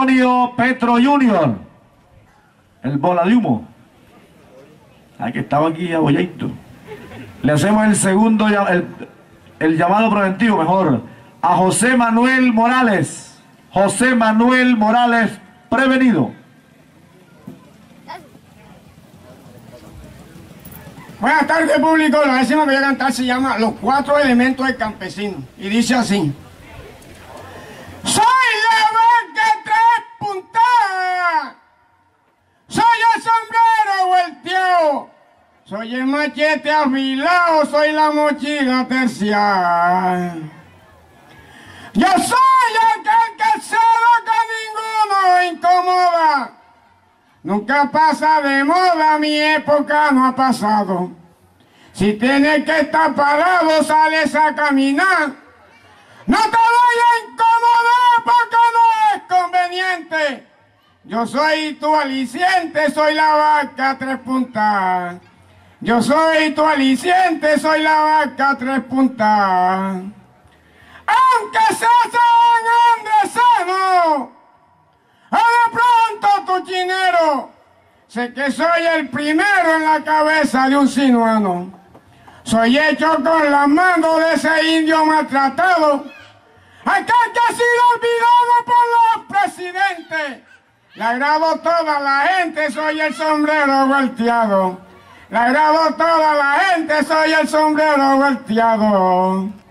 Antonio Petro Jr., el bola de humo. Que estaba aquí abolladito. Le hacemos el segundo, el llamado preventivo, mejor, a José Manuel Morales. José Manuel Morales, prevenido. Buenas tardes, público. La décima que voy a cantar se llama Los Cuatro Elementos del Campesino. Y dice así. Soy la vaca tres puntadas. Soy el sombrero volteado. Soy el machete afilado. Soy la mochila terciada. Yo soy aquel casado que ninguno incomoda. Nunca pasa de moda, mi época no ha pasado. Si tienes que estar parado, sales a caminar. No te voy a incomodar porque no es conveniente. Yo soy tu aliciente, soy la vaca tres puntas. Yo soy tu aliciente, soy la vaca tres puntas. Aunque seas San Andresano, de pronto tu chinero, sé que soy el primero en la cabeza de un sinuano. Soy hecho con las manos de ese indio maltratado, aquel que ha sido olvidado por los presidentes. Le agrado a toda la gente, soy el sombrero volteado. Le agrado a toda la gente, soy el sombrero volteado.